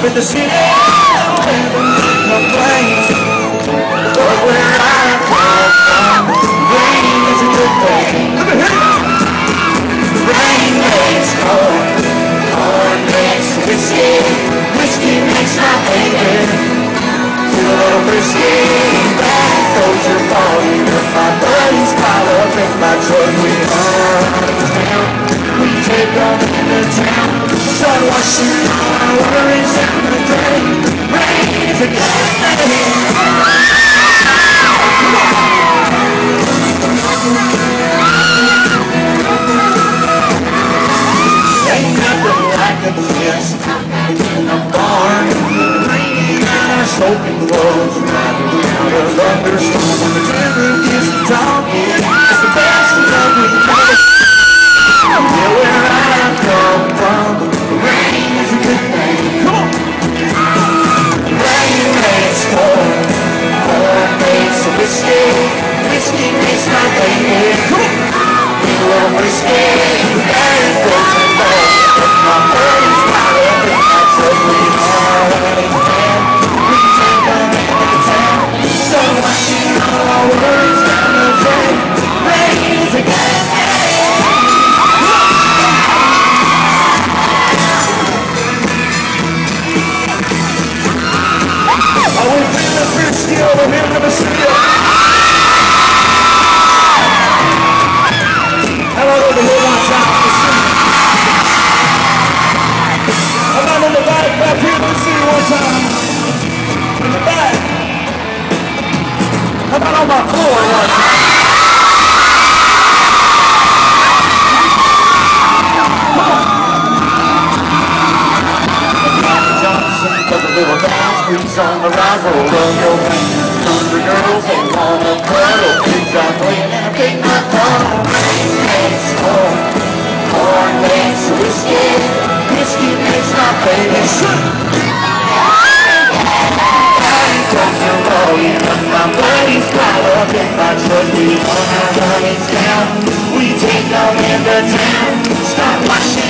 in the city, living complaints. But where I come from, rain is a good thing. Rain makes corn, corn makes whiskey, whiskey makes my baby. Feel a little frisky, back goes your body. With my buddies pile up in my truck, we down. We take off into town, start washing all our worries down the drain. Rain is a good thing. Ain't nothing like a kiss in a barn, raining on our soaking clothes, riding out a thunderstorm. When the river gets to talking, it's the best love we never. Yeah, where I come from, rain is a good thing. Come on. Rain makes corn, corn makes whiskey, whiskey makes my baby. Come on. We love whiskey, and goes and goes. My buddies pile up in my truck, we always can. We take them into town, start washing all our worries down the drain. Rain is a good thing. Are we feeling frisky over here in the city? How about over here one time in the city? How about in the back here in the city one time? In the back. How about on my floor one time? Cause the little dance creeps on the rise, roll up your hands. Hungry girls, they wanna cuddle. Kids are playing in a big nut puddle. Rain makes corn, corn makes whiskey, whiskey makes my baby sick. Rain comes a rolling, and my buddies pile up in my truck. We run our buddies down, we take them into town, start washing